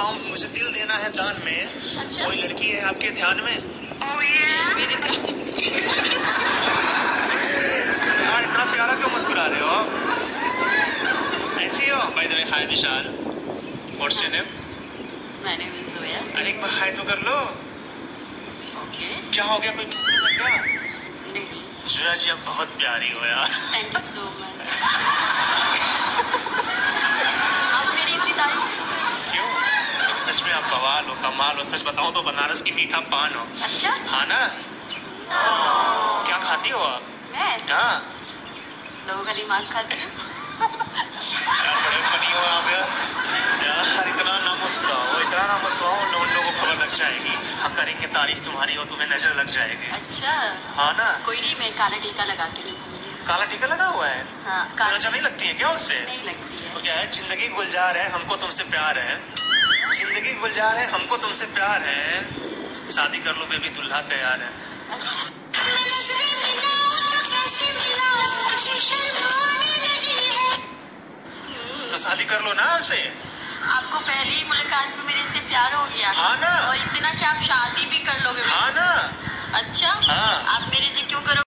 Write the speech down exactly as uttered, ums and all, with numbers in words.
मुझे दिल देना है दान में। अच्छा? कोई लड़की है आपके ध्यान में? oh, yeah. मेरे यार इतना प्यारा क्यों मुस्कुरा रहे हो? ऐसी हो? By the way hi Vishal. What's your name? My name is Zoya. अरे एक बार हाय तो कर लो। ओके। क्या हो गया, कोई प्रॉब्लम है क्या? नहीं। जोया जी आप बहुत प्यारी हो यार। Thank you so much. आप मेरी इतनी तारीफ क्यों? सच में आप बवाल हो, कमाल हो। सच बताऊं तो बनारस की मीठा पान हो। अच्छा? हाँ ना? क्या खाती हो आप? मैं हाँ लोगों का दिमाग खाती हूँ। यार बड़े फनी हो आप यार। यार इतना ना मुस्कुराओ, इतना ना मुस्कुराओ, उन लोगों को खबर लग जाएगी। हम करेंगे तारीफ तुम्हारी और तुम्हें नजर लग जाएगी। अच्छा? हाँ ना? कोई नहीं, मैं काला टीका लगा के लिखूंगी। काला टीका लगा हुआ है? हाँ। काला नजर नहीं लगती है क्या उससे? नहीं लगती है। तो क्या है, जिंदगी गुलजार है, हमको तुमसे प्यार है। जिंदगी गुलजार है, हमको तुमसे प्यार है। शादी कर लो बेबी, दुल्हा तैयार है। तो शादी कर लो ना हमसे। आपको पहली मुलाकात में मेरे से प्यार हो गया? हाँ ना? और इतना कि आप शादी भी कर लोगे? हाँ ना? अच्छा? हाँ। आप मेरे से क्यों करोगे?